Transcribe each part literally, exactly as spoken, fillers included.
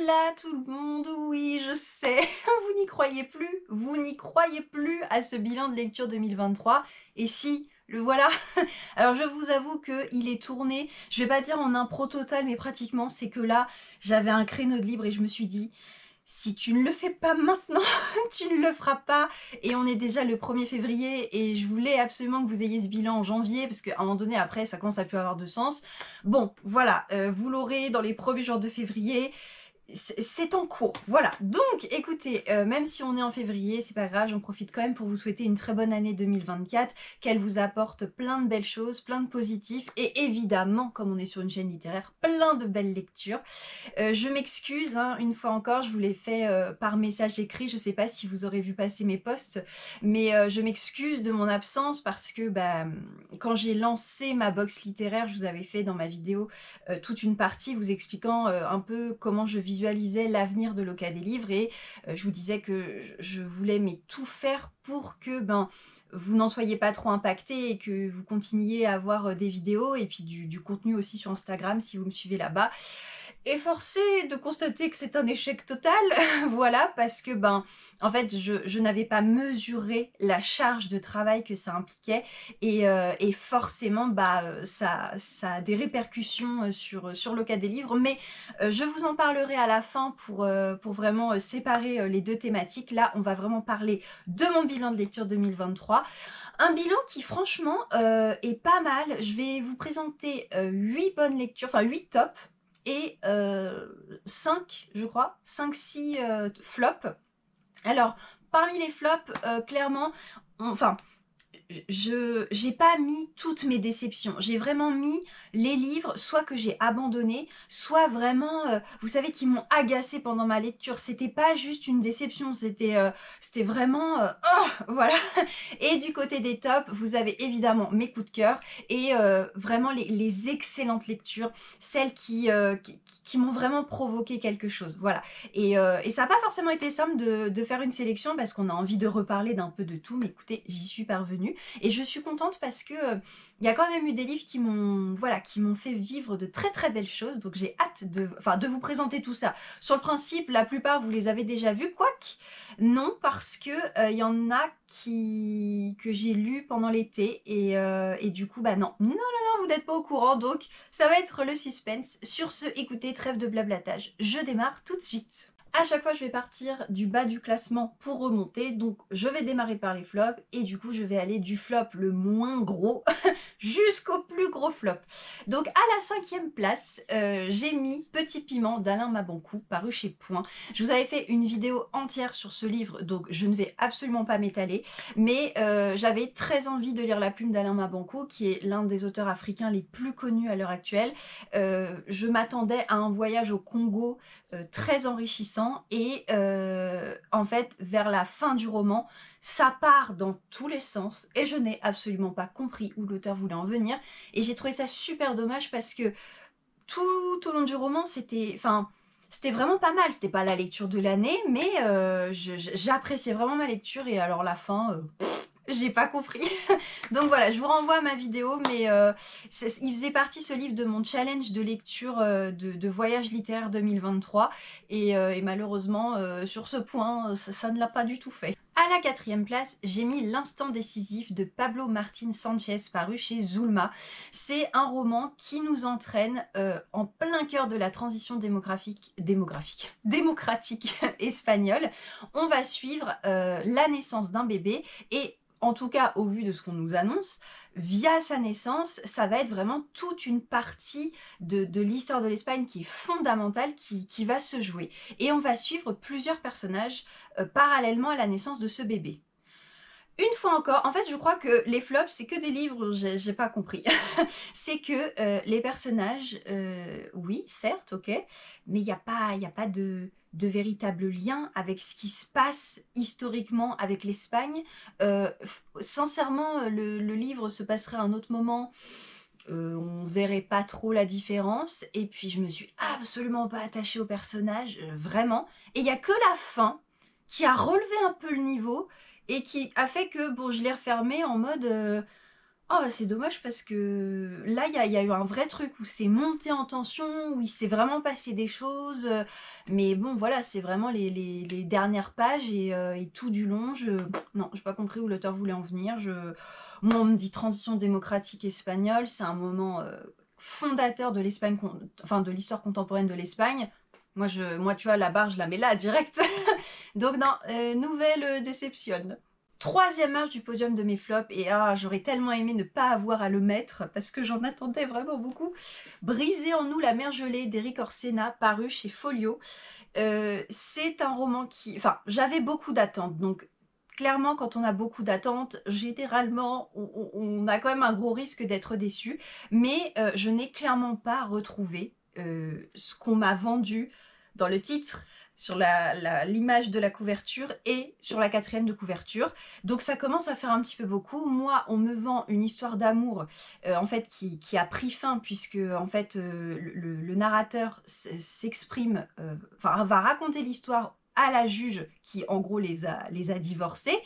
Hola tout le monde, oui je sais, vous n'y croyez plus, vous n'y croyez plus à ce bilan de lecture deux mille vingt-trois, et si, le voilà. Alors je vous avoue qu'il est tourné, je vais pas dire en impro total, mais pratiquement, c'est que là, j'avais un créneau de libre et je me suis dit, si tu ne le fais pas maintenant, tu ne le feras pas. Et on est déjà le premier février et je voulais absolument que vous ayez ce bilan en janvier parce qu'à un moment donné, après, ça commence à plus avoir de sens. Bon, voilà, euh, vous l'aurez dans les premiers jours de février. C'est en cours, voilà. Donc, écoutez, euh, même si on est en février, c'est pas grave, j'en profite quand même pour vous souhaiter une très bonne année deux mille vingt-quatre, qu'elle vous apporte plein de belles choses, plein de positifs, et évidemment, comme on est sur une chaîne littéraire, plein de belles lectures. Euh, je m'excuse, hein, une fois encore, je vous l'ai fait euh, par message écrit, je sais pas si vous aurez vu passer mes posts, mais euh, je m'excuse de mon absence parce que bah, quand j'ai lancé ma box littéraire, je vous avais fait dans ma vidéo euh, toute une partie vous expliquant euh, un peu comment je visualisais l'avenir de Loca des livres et euh, je vous disais que je voulais mais tout faire pour que ben vous n'en soyez pas trop impactés et que vous continuiez à avoir des vidéos et puis du, du contenu aussi sur Instagram si vous me suivez là-bas. Et forcé de constater que c'est un échec total, voilà, parce que ben, en fait, je, je n'avais pas mesuré la charge de travail que ça impliquait, et, euh, et forcément, bah, ça, ça a des répercussions sur, sur le cas des livres, mais euh, je vous en parlerai à la fin pour, euh, pour vraiment euh, séparer euh, les deux thématiques. Là, on va vraiment parler de mon bilan de lecture deux mille vingt-trois. Un bilan qui franchement euh, est pas mal. Je vais vous présenter euh, huit bonnes lectures, enfin huit tops, et euh, cinq, je crois, cinq six euh, flops. Alors, parmi les flops, euh, clairement, on, enfin, je j'ai pas mis toutes mes déceptions. J'ai vraiment mis les livres, soit que j'ai abandonné, soit vraiment, euh, vous savez, qui m'ont agacé pendant ma lecture. C'était pas juste une déception, c'était euh, c'était vraiment... Euh, oh, voilà. Et du côté des tops, vous avez évidemment mes coups de cœur et euh, vraiment les, les excellentes lectures, celles qui, euh, qui, qui m'ont vraiment provoqué quelque chose. Voilà. Et, euh, et ça n'a pas forcément été simple de, de faire une sélection parce qu'on a envie de reparler d'un peu de tout, mais écoutez, j'y suis parvenue. Et je suis contente parce que il euh, y a quand même eu des livres qui m'ont voilà, qui m'ont fait vivre de très très belles choses. Donc j'ai hâte de, enfin, de vous présenter tout ça. Sur le principe, la plupart vous les avez déjà vus, quoique non, parce que il euh, y en a qui que j'ai lus pendant l'été et, euh, et du coup bah non, non non non, vous n'êtes pas au courant, donc ça va être le suspense. Sur ce, écoutez, trêve de blablatage, je démarre tout de suite. À chaque fois, je vais partir du bas du classement pour remonter. Donc, je vais démarrer par les flops. Et du coup, je vais aller du flop le moins gros jusqu'au plus gros flop. Donc, à la cinquième place, euh, j'ai mis Petit Piment d'Alain Mabanckou, paru chez Point. Je vous avais fait une vidéo entière sur ce livre, donc je ne vais absolument pas m'étaler. Mais euh, j'avais très envie de lire La Plume d'Alain Mabanckou, qui est l'un des auteurs africains les plus connus à l'heure actuelle. Euh, je m'attendais à un voyage au Congo euh, très enrichissant. Et euh, en fait, vers la fin du roman, ça part dans tous les sens et je n'ai absolument pas compris où l'auteur voulait en venir. Et j'ai trouvé ça super dommage parce que tout au long du roman, c'était... Enfin, c'était vraiment pas mal. C'était pas la lecture de l'année, mais euh, j'appréciais vraiment ma lecture. Et alors la fin... Euh, j'ai pas compris. Donc voilà, je vous renvoie à ma vidéo, mais euh, il faisait partie, ce livre, de mon challenge de lecture euh, de, de voyage littéraire deux mille vingt-trois. Et, euh, et malheureusement, euh, sur ce point, ça, ça ne l'a pas du tout fait. À la quatrième place, j'ai mis L'instant décisif de Pablo Martín Sánchez, paru chez Zulma. C'est un roman qui nous entraîne euh, en plein cœur de la transition démographique, démographique, démocratique espagnole. On va suivre euh, la naissance d'un bébé et, en tout cas au vu de ce qu'on nous annonce, via sa naissance, ça va être vraiment toute une partie de, de l'histoire de l'Espagne qui est fondamentale, qui, qui va se jouer. Et on va suivre plusieurs personnages euh, parallèlement à la naissance de ce bébé. Une fois encore, en fait je crois que les flops c'est que des livres, j'ai pas compris. C'est que euh, les personnages, euh, oui certes, ok, mais il n'y a pas, y a pas de, de véritable lien avec ce qui se passe historiquement avec l'Espagne. Euh, sincèrement, le, le livre se passerait à un autre moment, euh, on verrait pas trop la différence, et puis je me suis absolument pas attachée au personnage, euh, vraiment, et il n'y a que la fin qui a relevé un peu le niveau, et qui a fait que, bon, je l'ai refermé en mode... Euh, Oh, c'est dommage parce que là, il y a, y a eu un vrai truc où c'est monté en tension, où il s'est vraiment passé des choses. euh, Mais bon, voilà, c'est vraiment les, les- les dernières pages et, euh, et tout du long. Je... Non, j'ai pas compris où l'auteur voulait en venir. Je... Moi, on me dit transition démocratique espagnole, c'est un moment euh, fondateur de l'Espagne, con- enfin de l'histoire contemporaine de l'Espagne. Moi, je... Moi, tu vois, la barre, je la mets là, direct. Donc non, euh, nouvelle euh, déception. Troisième marche du podium de mes flops, et ah, j'aurais tellement aimé ne pas avoir à le mettre, parce que j'en attendais vraiment beaucoup. Briser en nous la mer gelée d'Eric Orsena, paru chez Folio. Euh, c'est un roman qui... Enfin, j'avais beaucoup d'attentes, donc clairement, quand on a beaucoup d'attentes, généralement, on, on a quand même un gros risque d'être déçu, mais euh, je n'ai clairement pas retrouvé euh, ce qu'on m'a vendu dans le titre, sur l'image la, l'image de la couverture et sur la quatrième de couverture. Donc ça commence à faire un petit peu beaucoup. Moi, on me vend une histoire d'amour euh, en fait qui, qui a pris fin puisque en fait euh, le, le narrateur s'exprime, euh, enfin va raconter l'histoire à la juge qui en gros les a, les a divorcés.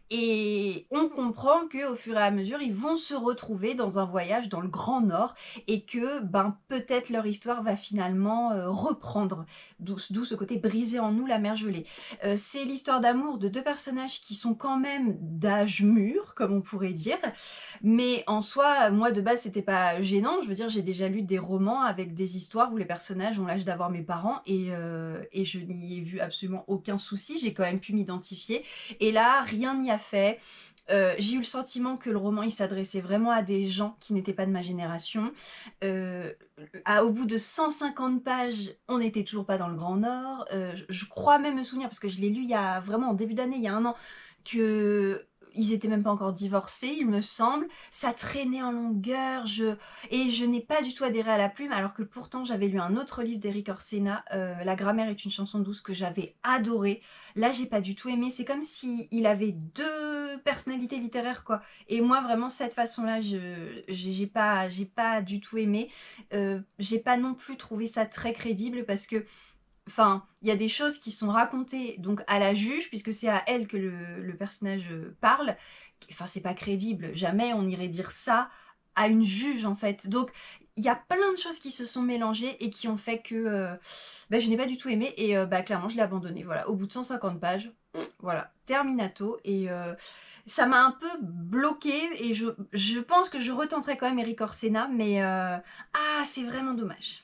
Et on comprend qu'au fur et à mesure, ils vont se retrouver dans un voyage dans le Grand Nord et que ben, peut-être leur histoire va finalement euh, reprendre, d'où ce côté brisé en nous la mer gelée. Euh, c'est l'histoire d'amour de deux personnages qui sont quand même d'âge mûr, comme on pourrait dire, mais en soi, moi de base, c'était pas gênant. Je veux dire, j'ai déjà lu des romans avec des histoires où les personnages ont l'âge d'avoir mes parents et, euh, et je n'y ai vu absolument aucun souci. J'ai quand même pu m'identifier. Et là, rien n'y a fait. Euh, j'ai eu le sentiment que le roman il s'adressait vraiment à des gens qui n'étaient pas de ma génération. Euh, à, au bout de cent cinquante pages, on n'était toujours pas dans le Grand Nord. Euh, je, je crois même me souvenir, parce que je l'ai lu il y a vraiment en début d'année, il y a un an, que ils étaient même pas encore divorcés, il me semble. Ça traînait en longueur, je... et je n'ai pas du tout adhéré à la plume, alors que pourtant j'avais lu un autre livre d'Eric Orsena, euh, La grammaire est une chanson douce, que j'avais adoré. Là, j'ai pas du tout aimé. C'est comme si il avait deux personnalités littéraires, quoi. Et moi, vraiment, cette façon-là, je j'ai pas, j'ai pas du tout aimé. Euh, j'ai pas non plus trouvé ça très crédible parce que enfin, il y a des choses qui sont racontées donc à la juge, puisque c'est à elle que le, le personnage parle. Enfin, c'est pas crédible. Jamais on irait dire ça à une juge, en fait. Donc, il y a plein de choses qui se sont mélangées et qui ont fait que euh, bah, je n'ai pas du tout aimé. Et euh, bah, clairement, je l'ai abandonné. Voilà, au bout de cent cinquante pages, voilà, terminato. Et euh, ça m'a un peu bloqué. Et je, je pense que je retenterai quand même Eric Orsena. Mais euh, ah, c'est vraiment dommage.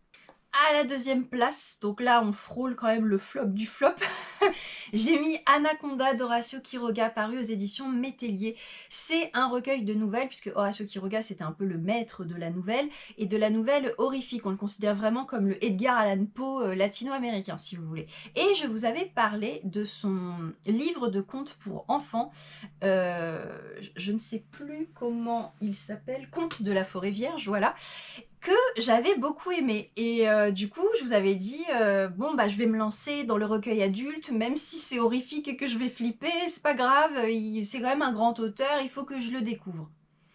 À la deuxième place, donc là on frôle quand même le flop du flop, j'ai mis Anaconda d'Horacio Quiroga paru aux éditions Métellier. C'est un recueil de nouvelles puisque Horacio Quiroga c'était un peu le maître de la nouvelle et de la nouvelle horrifique. On le considère vraiment comme le Edgar Allan Poe euh, latino-américain si vous voulez. Et je vous avais parlé de son livre de contes pour enfants, euh, je ne sais plus comment il s'appelle, Contes de la forêt vierge, voilà, que j'avais beaucoup aimé. Et euh, du coup, je vous avais dit, euh, bon, bah, je vais me lancer dans le recueil adulte, même si c'est horrifique et que je vais flipper, c'est pas grave, c'est quand même un grand auteur, il faut que je le découvre.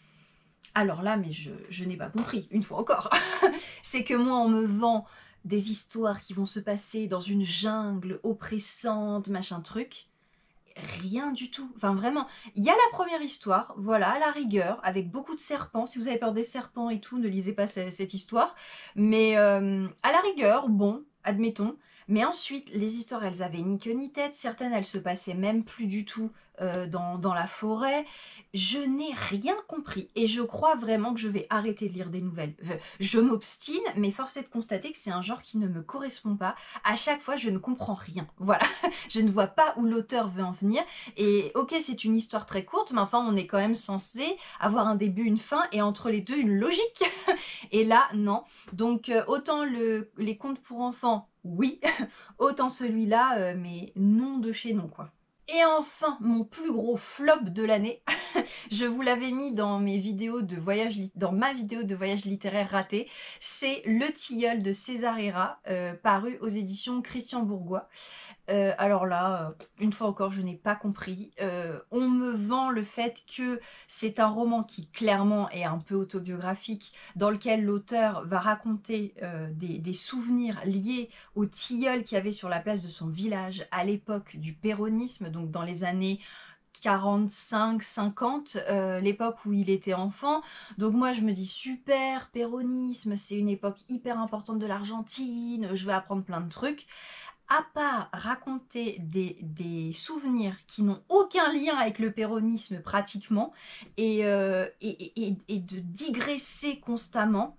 Alors là, mais je, je n'ai pas compris, une fois encore. C'est que moi, on me vend des histoires qui vont se passer dans une jungle oppressante, machin truc. Rien du tout. Enfin, vraiment. Il y a la première histoire, voilà, à la rigueur, avec beaucoup de serpents. Si vous avez peur des serpents et tout, ne lisez pas cette histoire. Mais euh, à la rigueur, bon, admettons. Mais ensuite, les histoires, elles avaient ni queue ni tête. Certaines, elles se passaient même plus du tout euh, dans, dans la forêt. Je n'ai rien compris. Et je crois vraiment que je vais arrêter de lire des nouvelles. Je m'obstine, mais force est de constater que c'est un genre qui ne me correspond pas. À chaque fois, je ne comprends rien. Voilà. Je ne vois pas où l'auteur veut en venir. Et ok, c'est une histoire très courte, mais enfin, on est quand même censé avoir un début, une fin, et entre les deux, une logique. Et là, non. Donc, euh, autant le, les contes pour enfants, oui. Autant celui-là, euh, mais non de chez non, quoi. Et enfin, mon plus gros flop de l'année, je vous l'avais mis dans mes vidéos de voyage, dans ma vidéo de voyage littéraire raté, c'est Le Tilleul de César Héra, euh, paru aux éditions Christian Bourgois. Euh, alors là, euh, une fois encore, je n'ai pas compris. Euh, on me vend le fait que c'est un roman qui clairement est un peu autobiographique, dans lequel l'auteur va raconter euh, des, des souvenirs liés au tilleul qu'il y avait sur la place de son village à l'époque du péronisme, donc dans les années quarante-cinq cinquante, euh, l'époque où il était enfant. Donc moi je me dis super, péronisme, c'est une époque hyper importante de l'Argentine, je vais apprendre plein de trucs. À part raconter des, des souvenirs qui n'ont aucun lien avec le péronisme pratiquement, et, euh, et, et, et de digresser constamment,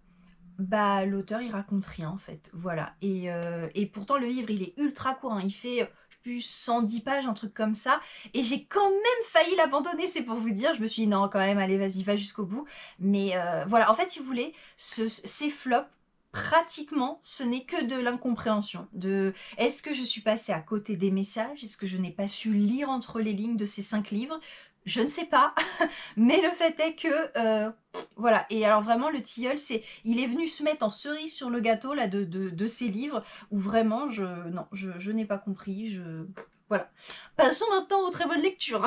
bah l'auteur il raconte rien en fait, voilà. Et, euh, et pourtant le livre il est ultra court, hein. Il fait plus cent dix pages, un truc comme ça, et j'ai quand même failli l'abandonner, c'est pour vous dire. Je me suis dit non quand même, allez vas-y, va jusqu'au bout. Mais euh, voilà, en fait si vous voulez, ce, ces flops, pratiquement ce n'est que de l'incompréhension, de est-ce que je suis passée à côté des messages, est-ce que je n'ai pas su lire entre les lignes de ces cinq livres, je ne sais pas. Mais le fait est que euh, voilà. Et alors vraiment le tilleul, c'est il est venu se mettre en cerise sur le gâteau là de, de, de ces livres où vraiment je non je, je n'ai pas compris. Je voilà. Passons maintenant aux très bonnes lectures.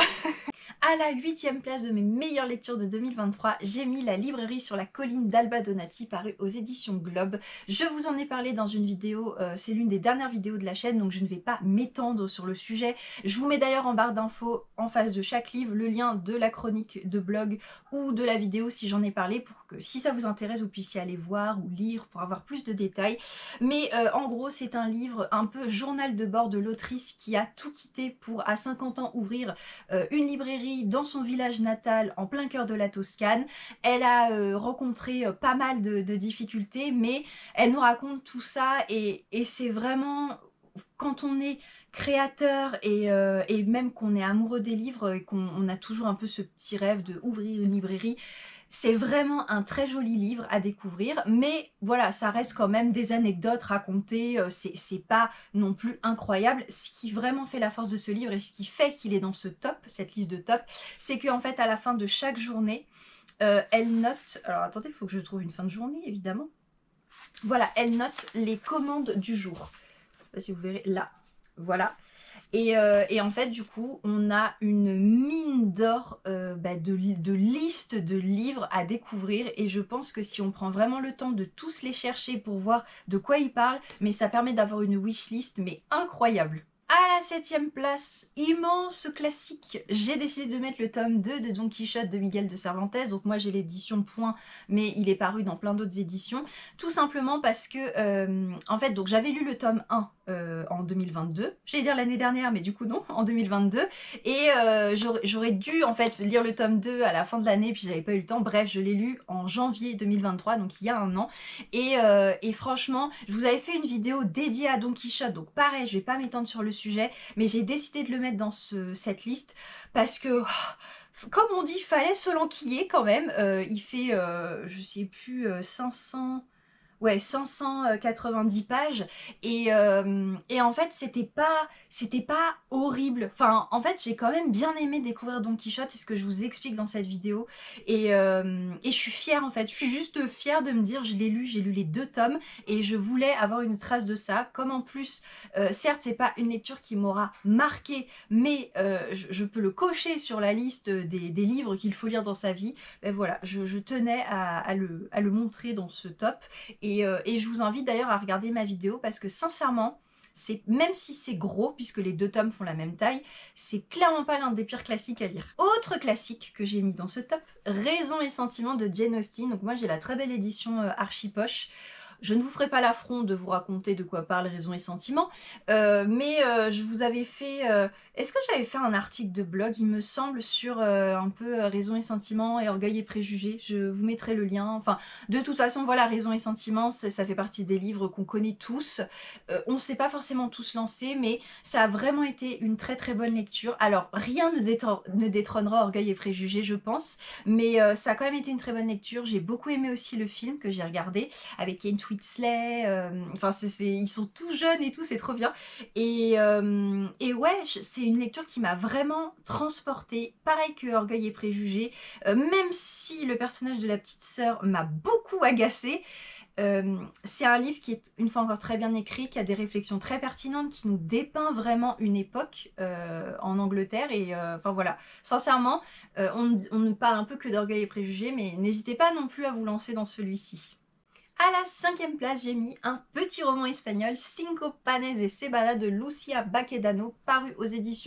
À la huitième place de mes meilleures lectures de deux mille vingt-trois, j'ai mis La librairie sur la colline d'Alba Donati, paru aux éditions Globe. Je vous en ai parlé dans une vidéo, euh, c'est l'une des dernières vidéos de la chaîne, donc je ne vais pas m'étendre sur le sujet. Je vous mets d'ailleurs en barre d'infos, en face de chaque livre, le lien de la chronique de blog ou de la vidéo si j'en ai parlé, pour que si ça vous intéresse, vous puissiez aller voir ou lire pour avoir plus de détails. Mais euh, en gros, c'est un livre un peu journal de bord de l'autrice qui a tout quitté pour, à cinquante ans, ouvrir euh, une librairie dans son village natal en plein cœur de la Toscane. Elle a euh, rencontré euh, pas mal de, de difficultés, mais elle nous raconte tout ça et, et c'est vraiment, quand on est créateur et, euh, et même qu'on est amoureux des livres et qu'on a toujours un peu ce petit rêve de ouvrir une librairie, c'est vraiment un très joli livre à découvrir, mais voilà, ça reste quand même des anecdotes racontées, euh, c'est pas non plus incroyable. Ce qui vraiment fait la force de ce livre et ce qui fait qu'il est dans ce top, cette liste de top, c'est qu'en fait à la fin de chaque journée, euh, elle note, alors attendez, il faut que je trouve une fin de journée évidemment, voilà, elle note les commandes du jour. Je sais pas si vous verrez, là, voilà. Et, euh, et en fait, du coup, on a une mine d'or euh, bah, de, de listes de livres à découvrir. Et je pense que si on prend vraiment le temps de tous les chercher pour voir de quoi ils parlent, mais ça permet d'avoir une wishlist, mais incroyable. À la septième place, immense classique, j'ai décidé de mettre le tome deux de Don Quichotte de Miguel de Cervantes. Donc moi j'ai l'édition Point, mais il est paru dans plein d'autres éditions. Tout simplement parce que, euh, en fait, donc j'avais lu le tome un euh, en deux mille vingt-deux. J'allais dire l'année dernière, mais du coup non, en deux mille vingt-deux. Et euh, j'aurais dû en fait lire le tome deux à la fin de l'année, puis j'avais pas eu le temps. Bref, je l'ai lu en janvier deux mille vingt-trois, donc il y a un an. Et, euh, et franchement, je vous avais fait une vidéo dédiée à Don Quichotte, donc pareil, je vais pas m'étendre sur le sujet, mais j'ai décidé de le mettre dans ce, cette liste parce que, comme on dit, fallait se l'enquiller quand même. Euh, il fait, euh, je sais plus, euh, cinq cents... Ouais, cinq cent quatre-vingt-dix pages et, euh, et en fait c'était pas c'était pas horrible. Enfin en fait j'ai quand même bien aimé découvrir Don Quichotte, c'est ce que je vous explique dans cette vidéo et, euh, et je suis fière en fait, je suis juste fière de me dire je l'ai lu, j'ai lu les deux tomes et je voulais avoir une trace de ça. Comme en plus euh, certes c'est pas une lecture qui m'aura marqué, mais euh, je, je peux le cocher sur la liste des, des livres qu'il faut lire dans sa vie. Ben voilà, je, je tenais à, à, le, à le montrer dans ce top. Et, euh, et je vous invite d'ailleurs à regarder ma vidéo parce que sincèrement, c'est même si c'est gros, puisque les deux tomes font la même taille, c'est clairement pas l'un des pires classiques à lire. Autre classique que j'ai mis dans ce top, Raison et Sentiment de Jane Austen. Donc moi j'ai la très belle édition euh, archi poche. Je ne vous ferai pas l'affront de vous raconter de quoi parle Raison et Sentiment, euh, mais euh, je vous avais fait... Euh, Est-ce que j'avais fait un article de blog, il me semble, sur euh, un peu euh, Raison et Sentiment et Orgueil et Préjugés. Je vous mettrai le lien. Enfin, de toute façon, voilà, Raison et Sentiment, ça, ça fait partie des livres qu'on connaît tous. Euh, on ne s'est pas forcément tous lancés, mais ça a vraiment été une très très bonne lecture. Alors, rien ne, détron ne détrônera Orgueil et Préjugés, je pense, mais euh, ça a quand même été une très bonne lecture. J'ai beaucoup aimé aussi le film que j'ai regardé avec Kate Winslet, euh, enfin c'est, c'est, ils sont tout jeunes et tout, c'est trop bien. Et, euh, et ouais, c'est une lecture qui m'a vraiment transportée, pareil que Orgueil et Préjugés, euh, même si le personnage de la petite sœur m'a beaucoup agacée. Euh, c'est un livre qui est une fois encore très bien écrit, qui a des réflexions très pertinentes, qui nous dépeint vraiment une époque euh, en Angleterre et euh, enfin voilà, sincèrement euh, on, on ne parle un peu que d'Orgueil et Préjugés, mais n'hésitez pas non plus à vous lancer dans celui-ci. À la cinquième place, j'ai mis un petit roman espagnol, Cinco Panes et Cebada de Lucia Baquedano, paru aux éditions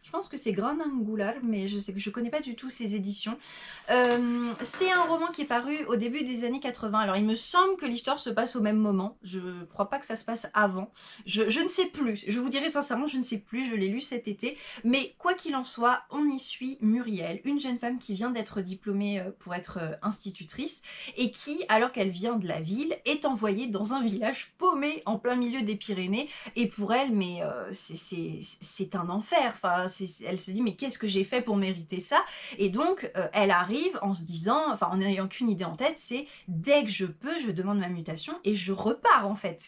Je pense que c'est Gran Angular, mais je sais que je connais pas du tout ces éditions. Euh, c'est un roman qui est paru au début des années quatre-vingts. Alors il me semble que l'histoire se passe au même moment. Je crois pas que ça se passe avant. Je, je ne sais plus. Je vous dirai sincèrement, je ne sais plus. Je l'ai lu cet été. Mais quoi qu'il en soit, on y suit Muriel, une jeune femme qui vient d'être diplômée pour être institutrice et qui, alors qu'elle vient de la ville, est envoyée dans un village paumé en plein milieu des Pyrénées. Et pour elle, mais euh, c'est un enfer. Enfin, elle se dit mais qu'est-ce que j'ai fait pour mériter ça? Et donc euh, elle arrive en se disant, enfin en n'ayant qu'une idée en tête, c'est dès que je peux, je demande ma mutation et je repars en fait.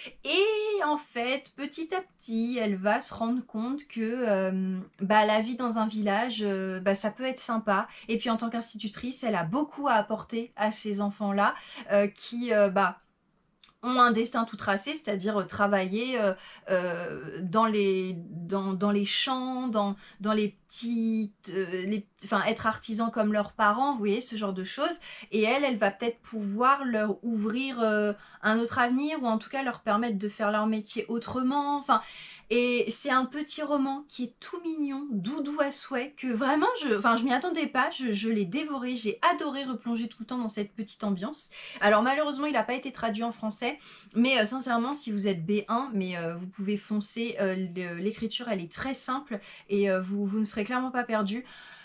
Et en fait, petit à petit, elle va se rendre compte que euh, bah, la vie dans un village, euh, bah, ça peut être sympa. Et puis en tant qu'institutrice, elle a beaucoup à apporter à ces enfants-là euh, qui, euh, bah, ont un destin tout tracé, c'est-à-dire euh, travailler euh, euh, dans, les, dans, dans les champs, dans, dans les petites... Euh, les, enfin, être artisan comme leurs parents, vous voyez, ce genre de choses. Et elle, elle va peut-être pouvoir leur ouvrir euh, un autre avenir, ou en tout cas leur permettre de faire leur métier autrement. Enfin, et c'est un petit roman qui est tout mignon, doudou à souhait, que vraiment, je, enfin, je m'y attendais pas, je, je l'ai dévoré, j'ai adoré replonger tout le temps dans cette petite ambiance. Alors malheureusement, il n'a pas été traduit en français, mais euh, sincèrement, si vous êtes B un, mais euh, vous pouvez foncer, euh, l'écriture, elle est très simple, et euh, vous, vous ne serez clairement pas perdu.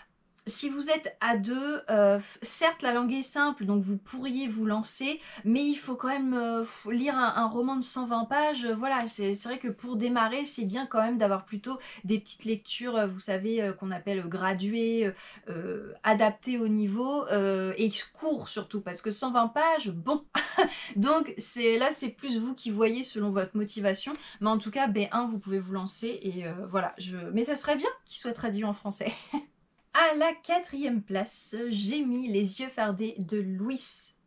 Si vous êtes à deux, euh, certes la langue est simple, donc vous pourriez vous lancer, mais il faut quand même euh, lire un, un roman de cent vingt pages. Euh, voilà, c'est vrai que pour démarrer, c'est bien quand même d'avoir plutôt des petites lectures, euh, vous savez, euh, qu'on appelle graduées, euh, adaptées au niveau, euh, et court surtout, parce que cent vingt pages, bon. Donc là, c'est plus vous qui voyez selon votre motivation, mais en tout cas, B un, vous pouvez vous lancer, et euh, voilà. Je... Mais ça serait bien qu'il soit traduit en français. À la quatrième place, j'ai mis Les yeux fardés de Luis,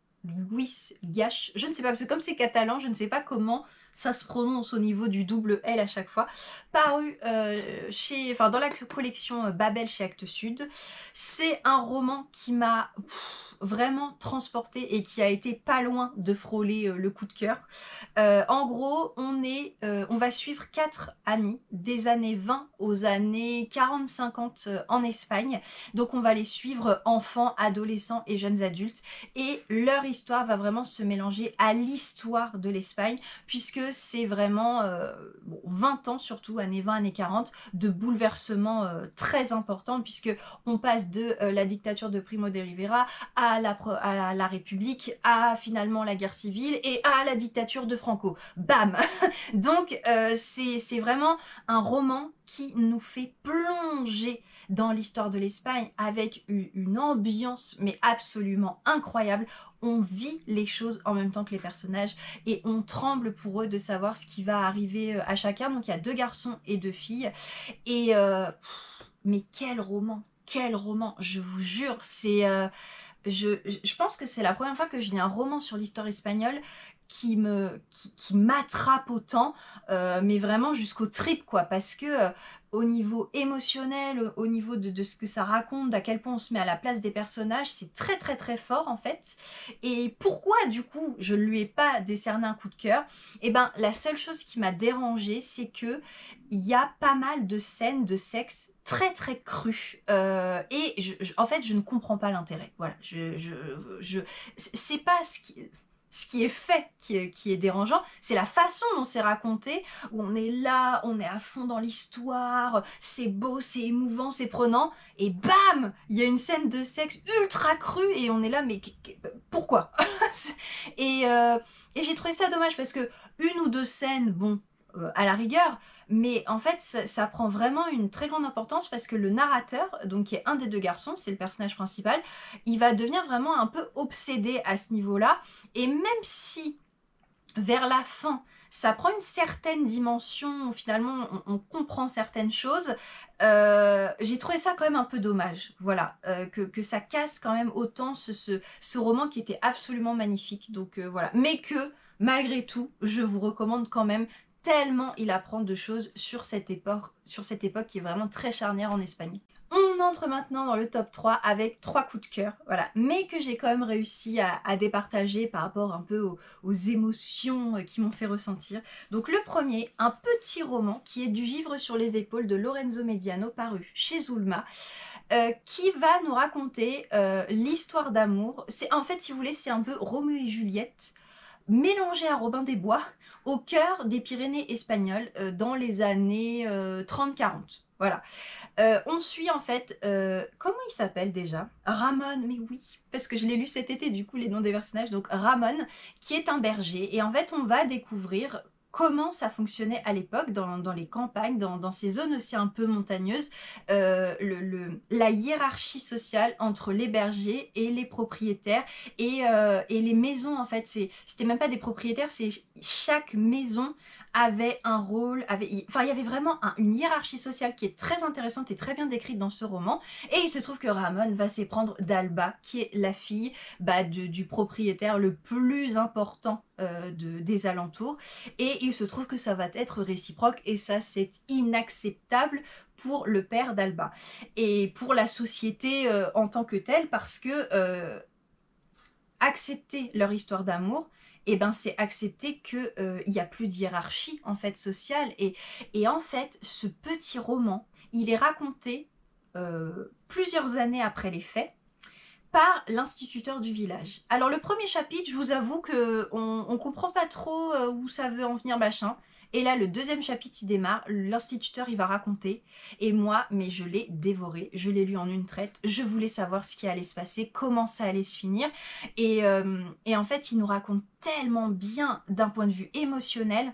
Luis Llach. Je ne sais pas, parce que comme c'est catalan, je ne sais pas comment ça se prononce au niveau du double L à chaque fois. Paru euh, chez, enfin, dans la collection Babel chez Actes Sud. C'est un roman qui m'a vraiment transporté et qui a été pas loin de frôler euh, le coup de cœur. Euh, en gros, on, est, euh, on va suivre quatre amis des années vingt aux années quarante cinquante euh, en Espagne. Donc on va les suivre enfants, adolescents et jeunes adultes. Et leur histoire va vraiment se mélanger à l'histoire de l'Espagne, puisque c'est vraiment euh, bon, vingt ans, surtout années vingt, années quarante, de bouleversements euh, très importants, puisque on passe de euh, la dictature de Primo de Rivera à la, à la, la République, à finalement la guerre civile et à la dictature de Franco. Bam. Donc euh, c'est vraiment un roman qui nous fait plonger dans l'histoire de l'Espagne avec une ambiance mais absolument incroyable. On vit les choses en même temps que les personnages et on tremble pour eux de savoir ce qui va arriver à chacun. Donc il y a deux garçons et deux filles. Et euh, mais quel roman, quel roman, je vous jure, c'est... Euh, je, je pense que c'est la première fois que je lis un roman sur l'histoire espagnole qui me qui, qui m'attrape autant, euh, mais vraiment jusqu'au trip, quoi, parce que euh, au niveau émotionnel, au niveau de, de ce que ça raconte, d'à quel point on se met à la place des personnages, c'est très très très fort en fait. Et pourquoi du coup je ne lui ai pas décerné un coup de cœur? Et ben la seule chose qui m'a dérangée, c'est que il y a pas mal de scènes de sexe très très crues, euh, et je, je, en fait je ne comprends pas l'intérêt. Voilà, je, je, je c'est pas ce qui... ce qui est fait qui est, qui est dérangeant, c'est la façon dont c'est raconté, où on est là, on est à fond dans l'histoire, c'est beau, c'est émouvant, c'est prenant, et bam, il y a une scène de sexe ultra crue, et on est là, mais pourquoi? Et, euh, et j'ai trouvé ça dommage, parce que une ou deux scènes, bon, euh, à la rigueur, mais en fait ça, ça prend vraiment une très grande importance, parce que le narrateur, donc qui est un des deux garçons, c'est le personnage principal, il va devenir vraiment un peu obsédé à ce niveau-là, et même si vers la fin ça prend une certaine dimension, finalement on, on comprend certaines choses, euh, j'ai trouvé ça quand même un peu dommage, voilà, euh, que, que ça casse quand même autant ce, ce, ce roman qui était absolument magnifique, donc euh, voilà, mais que malgré tout je vous recommande quand même, tellement il apprend de choses sur cette époque, sur cette époque qui est vraiment très charnière en Espagne. On On entre maintenant dans le top trois avec trois coups de cœur, voilà, mais que j'ai quand même réussi à, à départager par rapport un peu aux, aux émotions qui m'ont fait ressentir. Donc le premier, un petit roman qui est Du givre sur les épaules de Lorenzo Mediano, paru chez Zulma, euh, qui va nous raconter euh, l'histoire d'amour. C'est en fait, si vous voulez, c'est un peu Roméo et Juliette mélangé à Robin des Bois, au cœur des Pyrénées espagnoles, euh, dans les années euh, trente quarante. Voilà. Euh, on suit en fait, euh, comment il s'appelle déjà? Ramon, mais oui, parce que je l'ai lu cet été, du coup, les noms des personnages. Donc Ramon, qui est un berger. Et en fait, on va découvrir comment ça fonctionnait à l'époque dans, dans les campagnes, dans, dans ces zones aussi un peu montagneuses, euh, le, le, la hiérarchie sociale entre les bergers et les propriétaires et, euh, et les maisons. En fait, c'était même pas des propriétaires, c'est chaque maison avait un rôle, avait, enfin il y avait vraiment un, une hiérarchie sociale qui est très intéressante et très bien décrite dans ce roman. Et il se trouve que Ramon va s'éprendre d'Alba, qui est la fille bah, de, du propriétaire le plus important euh, de, des alentours. Et il se trouve que ça va être réciproque et ça c'est inacceptable pour le père d'Alba. Et pour la société euh, en tant que telle, parce que euh, accepter leur histoire d'amour, et eh ben c'est accepter qu'il euh, n'y a plus de hiérarchie en fait sociale. Et, et en fait, ce petit roman, il est raconté euh, plusieurs années après les faits par l'instituteur du village. Alors le premier chapitre, je vous avoue qu'on on comprend pas trop euh, où ça veut en venir machin. Et là, le deuxième chapitre, il démarre, l'instituteur, il va raconter. Et moi, mais je l'ai dévoré, je l'ai lu en une traite. Je voulais savoir ce qui allait se passer, comment ça allait se finir. Et, euh, et en fait, il nous raconte tellement bien, d'un point de vue émotionnel,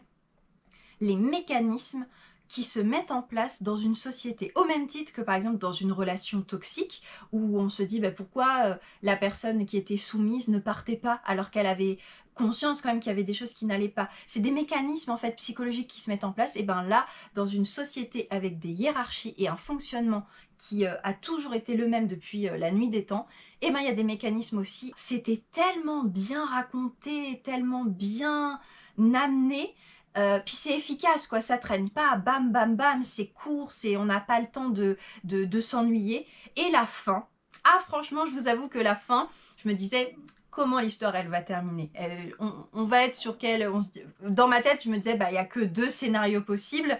les mécanismes qui se mettent en place dans une société, au même titre que par exemple dans une relation toxique, où on se dit bah, pourquoi euh, la personne qui était soumise ne partait pas alors qu'elle avait conscience quand même qu'il y avait des choses qui n'allaient pas. C'est des mécanismes en fait psychologiques qui se mettent en place, et bien là, dans une société avec des hiérarchies et un fonctionnement qui euh, a toujours été le même depuis euh, la nuit des temps, et bien il y a des mécanismes aussi. C'était tellement bien raconté, tellement bien amené. Euh, puis c'est efficace quoi, ça traîne pas, bam bam bam, c'est court, c'est on n'a pas le temps de, de, de s'ennuyer. Et la fin, ah franchement je vous avoue que la fin, je me disais comment l'histoire elle va terminer, elle, on, on va être sur quel, on se, dans ma tête je me disais bah il n'y a que deux scénarios possibles,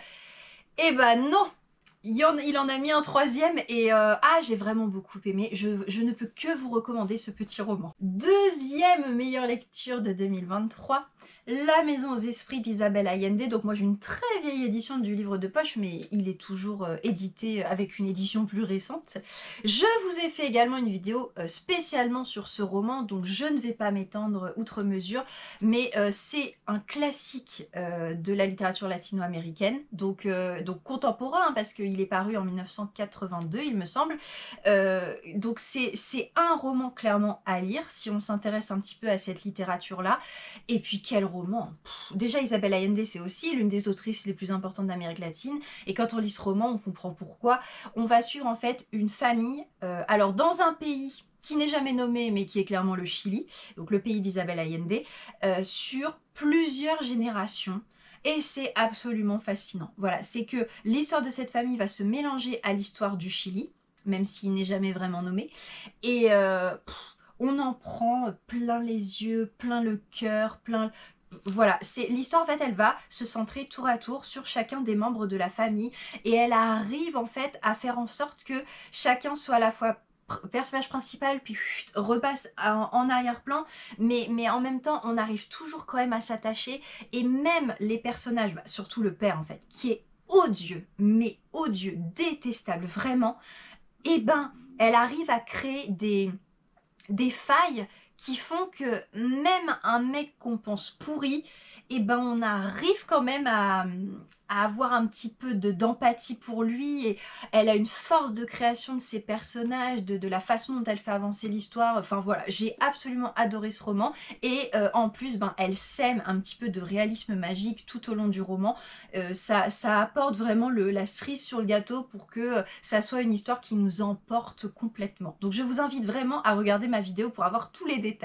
et bah non, il en, il en a mis un troisième et euh, ah j'ai vraiment beaucoup aimé, je, je ne peux que vous recommander ce petit roman. Deuxième meilleure lecture de deux mille vingt-trois, La maison aux esprits d'Isabelle Allende. Donc moi j'ai une très vieille édition du livre de poche, mais il est toujours euh, édité avec une édition plus récente. Je vous ai fait également une vidéo euh, spécialement sur ce roman, donc je ne vais pas m'étendre outre mesure, mais euh, c'est un classique euh, de la littérature latino-américaine, donc, euh, donc contemporain, hein, parce qu'il est paru en mille neuf cent quatre-vingt-deux il me semble. Euh, donc c'est un roman clairement à lire si on s'intéresse un petit peu à cette littérature-là. Et puis quel roman! Pff, déjà Isabelle Allende c'est aussi l'une des autrices les plus importantes d'Amérique latine, et quand on lit ce roman on comprend pourquoi. On va suivre en fait une famille, euh, alors dans un pays qui n'est jamais nommé mais qui est clairement le Chili, donc le pays d'Isabelle Allende, euh, sur plusieurs générations. Et c'est absolument fascinant. Voilà, c'est que l'histoire de cette famille va se mélanger à l'histoire du Chili, même s'il n'est jamais vraiment nommé. Et euh, pff, on en prend plein les yeux, plein le cœur, plein... Voilà, c'est l'histoire en fait, elle va se centrer tour à tour sur chacun des membres de la famille. Et elle arrive en fait à faire en sorte que chacun soit à la fois personnage principal puis chut, repasse en, en arrière-plan, mais, mais en même temps on arrive toujours quand même à s'attacher. Et même les personnages, bah, surtout le père en fait, qui est odieux, mais odieux, détestable vraiment, et ben elle arrive à créer des, des failles qui font que même un mec qu'on pense pourri, et ben on arrive quand même à, à avoir un petit peu d'empathie pour lui. Et elle a une force de création de ses personnages, de, de la façon dont elle fait avancer l'histoire. Enfin voilà, j'ai absolument adoré ce roman. Et euh, en plus, ben, elle sème un petit peu de réalisme magique tout au long du roman. Euh, ça, ça apporte vraiment le, la cerise sur le gâteau pour que euh, ça soit une histoire qui nous emporte complètement. Donc je vous invite vraiment à regarder ma vidéo pour avoir tous les détails.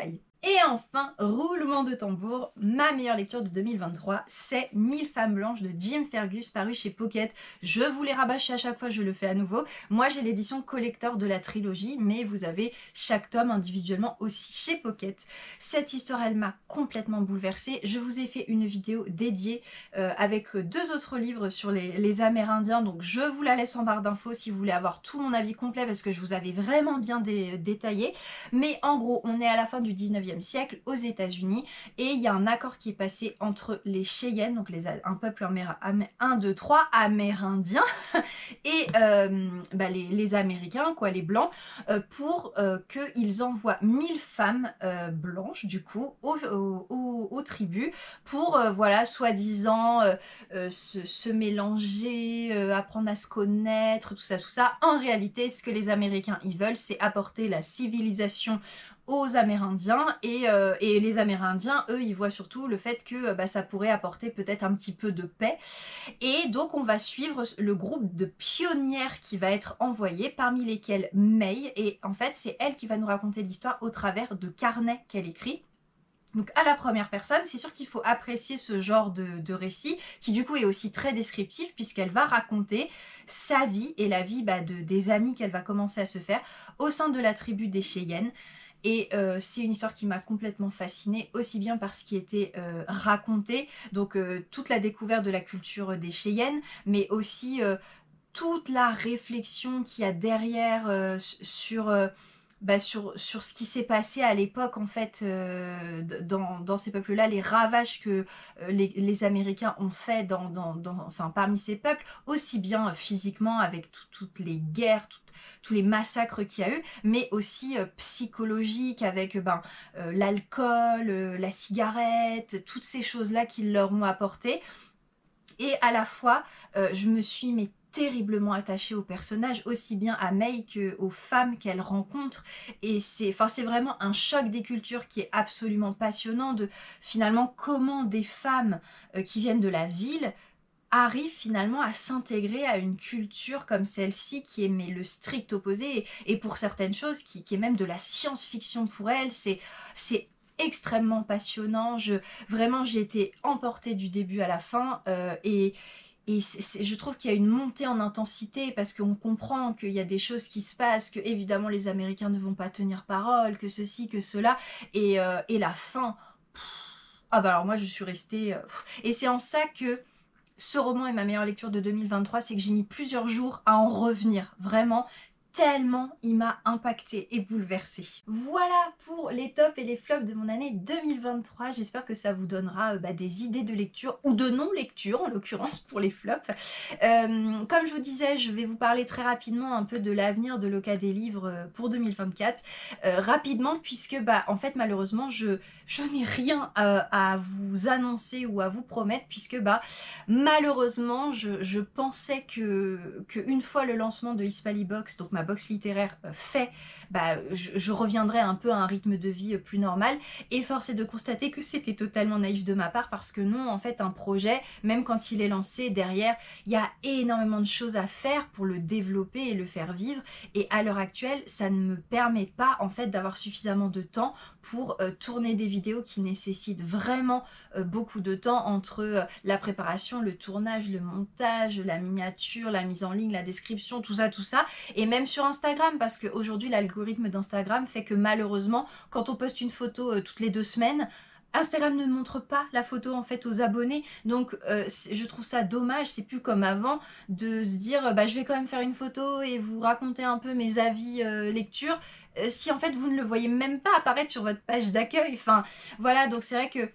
Et enfin, roulement de tambour, ma meilleure lecture de deux mille vingt-trois, c'est Mille femmes blanches de Jim Fergus, paru chez Pocket. Je vous les rabâche à chaque fois, je le fais à nouveau. Moi, j'ai l'édition collector de la trilogie, mais vous avez chaque tome individuellement aussi chez Pocket. Cette histoire, elle m'a complètement bouleversée. Je vous ai fait une vidéo dédiée euh, avec deux autres livres sur les, les Amérindiens, donc je vous la laisse en barre d'infos si vous voulez avoir tout mon avis complet, parce que je vous avais vraiment bien dé détaillé. Mais en gros, on est à la fin du dix-neuvième siècle aux États-Unis et il y a un accord qui est passé entre les Cheyennes, donc les, un peuple un, deux, trois amérindiens et euh, bah les, les Américains, quoi, les Blancs, euh, pour euh, qu'ils envoient mille femmes euh, blanches, du coup, aux, aux, aux, aux tribus, pour, euh, voilà, soi-disant, euh, euh, se, se mélanger, euh, apprendre à se connaître, tout ça, tout ça. En réalité, ce que les Américains, ils veulent, c'est apporter la civilisation aux Amérindiens et, euh, et les Amérindiens, eux, ils voient surtout le fait que bah, ça pourrait apporter peut-être un petit peu de paix. Et donc on va suivre le groupe de pionnières qui va être envoyé, parmi lesquelles May, et en fait c'est elle qui va nous raconter l'histoire au travers de carnets qu'elle écrit. Donc à la première personne, c'est sûr qu'il faut apprécier ce genre de, de récit, qui du coup est aussi très descriptif, puisqu'elle va raconter sa vie et la vie bah, de, des amis qu'elle va commencer à se faire au sein de la tribu des Cheyennes. Et euh, c'est une histoire qui m'a complètement fascinée, aussi bien par ce qui était euh, raconté, donc euh, toute la découverte de la culture des Cheyennes, mais aussi euh, toute la réflexion qu'il y a derrière euh, sur... Euh, Bah sur, sur ce qui s'est passé à l'époque en fait euh, dans, dans ces peuples-là, les ravages que euh, les, les Américains ont fait dans, dans, dans, enfin, parmi ces peuples, aussi bien euh, physiquement avec tout, toutes les guerres, tout, tous les massacres qu'il y a eu, mais aussi euh, psychologiques avec ben, euh, l'alcool, euh, la cigarette, toutes ces choses-là qu'ils leur ont apporté. Et à la fois, euh, je me suis mais terriblement attachée au personnage, aussi bien à May qu'aux femmes qu'elle rencontre. Et c'est enfin, c'est vraiment un choc des cultures qui est absolument passionnant, de finalement comment des femmes euh, qui viennent de la ville arrivent finalement à s'intégrer à une culture comme celle-ci qui est mais le strict opposé, et, et pour certaines choses qui, qui est même de la science-fiction pour elles. C'est c'est extrêmement passionnant. Je, vraiment, j'ai été emportée du début à la fin euh, et et c'est, c'est, je trouve qu'il y a une montée en intensité parce qu'on comprend qu'il y a des choses qui se passent, que évidemment les Américains ne vont pas tenir parole, que ceci, que cela, et, euh, et la fin, pff, ah bah alors moi je suis restée... Euh, et c'est en ça que ce roman est ma meilleure lecture de deux mille vingt-trois, c'est que j'ai mis plusieurs jours à en revenir, vraiment, tellement il m'a impactée et bouleversée. Voilà pour les tops et les flops de mon année deux mille vingt-trois. J'espère que ça vous donnera euh, bah, des idées de lecture ou de non-lecture, en l'occurrence pour les flops. Euh, comme je vous disais, je vais vous parler très rapidement un peu de l'avenir de l'Oca des livres pour deux mille vingt-quatre. Euh, rapidement, puisque bah, en fait malheureusement je, je n'ai rien à, à vous annoncer ou à vous promettre, puisque bah, malheureusement je, je pensais que, que une fois le lancement de Hispalibox, donc ma box littéraire euh, fait, bah, je, je reviendrai un peu à un rythme de vie plus normal, et force est de constater que c'était totalement naïf de ma part, parce que non, en fait un projet, même quand il est lancé, derrière il y a énormément de choses à faire pour le développer et le faire vivre, et à l'heure actuelle ça ne me permet pas en fait d'avoir suffisamment de temps pour euh, tourner des vidéos qui nécessitent vraiment euh, beaucoup de temps, entre euh, la préparation, le tournage, le montage, la miniature, la mise en ligne, la description, tout ça, tout ça, et même sur Instagram, parce qu'aujourd'hui l'algorithme d'Instagram fait que malheureusement quand on poste une photo euh, toutes les deux semaines, Instagram ne montre pas la photo en fait aux abonnés, donc euh, je trouve ça dommage. C'est plus comme avant de se dire bah je vais quand même faire une photo et vous raconter un peu mes avis euh, lecture, euh, si en fait vous ne le voyez même pas apparaître sur votre page d'accueil. Enfin voilà, donc c'est vrai que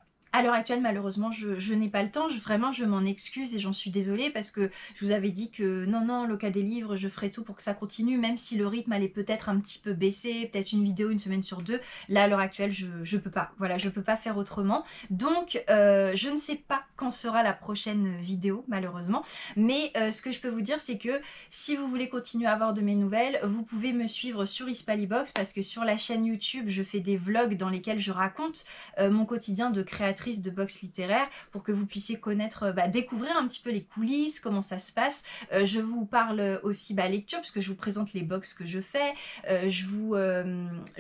à l'heure actuelle, malheureusement, je, je n'ai pas le temps. Je, vraiment, je m'en excuse et j'en suis désolée, parce que je vous avais dit que non, non, l'Oca des livres, je ferai tout pour que ça continue, même si le rythme allait peut-être un petit peu baisser, peut-être une vidéo une semaine sur deux. Là, à l'heure actuelle, je, je peux pas. Voilà, je peux pas faire autrement. Donc, euh, je ne sais pas quand sera la prochaine vidéo, malheureusement. Mais euh, ce que je peux vous dire, c'est que si vous voulez continuer à avoir de mes nouvelles, vous pouvez me suivre sur Hispalibox, parce que sur la chaîne YouTube, je fais des vlogs dans lesquels je raconte euh, mon quotidien de créatrice de box littéraire, pour que vous puissiez connaître, bah, découvrir un petit peu les coulisses, comment ça se passe. Euh, je vous parle aussi bah, lecture, parce que je vous présente les box que je fais. Euh, je vous, euh, je vous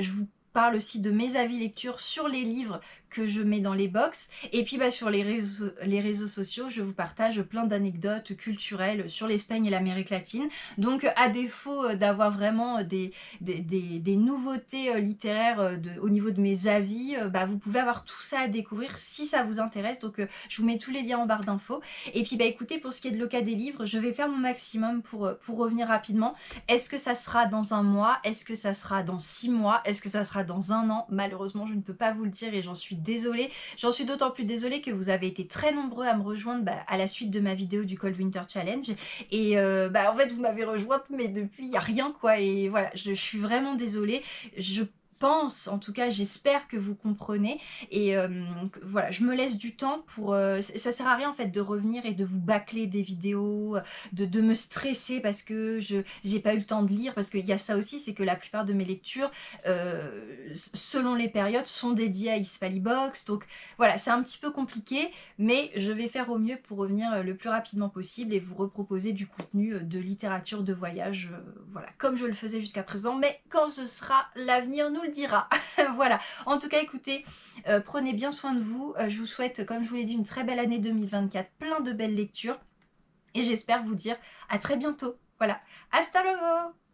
parle aussi de mes avis lecture sur les livres que je mets dans les box. Et puis bah, sur les réseaux, les réseaux sociaux, je vous partage plein d'anecdotes culturelles sur l'Espagne et l'Amérique latine. Donc à défaut d'avoir vraiment des, des, des, des nouveautés littéraires de, au niveau de mes avis, bah, vous pouvez avoir tout ça à découvrir si ça vous intéresse. Donc je vous mets tous les liens en barre d'infos. Et puis bah écoutez, pour ce qui est de l'Oca des livres, je vais faire mon maximum pour, pour revenir rapidement. Est-ce que ça sera dans un mois? Est-ce que ça sera dans six mois? Est-ce que ça sera dans un an? Malheureusement, je ne peux pas vous le dire et j'en suis désolée. J'en suis d'autant plus désolée que vous avez été très nombreux à me rejoindre bah, à la suite de ma vidéo du Cold Winter Challenge. Et euh, bah, en fait, vous m'avez rejointe, mais depuis, il n'y a rien, quoi. Et voilà, je, je suis vraiment désolée. Je pense, en tout cas j'espère que vous comprenez et euh, voilà, je me laisse du temps pour euh, ça sert à rien en fait de revenir et de vous bâcler des vidéos, de, de me stresser parce que je j'ai pas eu le temps de lire, parce qu'il y a ça aussi, c'est que la plupart de mes lectures euh, selon les périodes sont dédiées à Hispalibox, donc voilà, c'est un petit peu compliqué, mais je vais faire au mieux pour revenir le plus rapidement possible et vous reproposer du contenu de littérature de voyage, euh, voilà, comme je le faisais jusqu'à présent, mais quand ce sera, l'avenir nous le dira. Voilà, en tout cas écoutez, euh, prenez bien soin de vous, euh, je vous souhaite comme je vous l'ai dit une très belle année deux mille vingt-quatre, plein de belles lectures et j'espère vous dire à très bientôt. Voilà, hasta luego.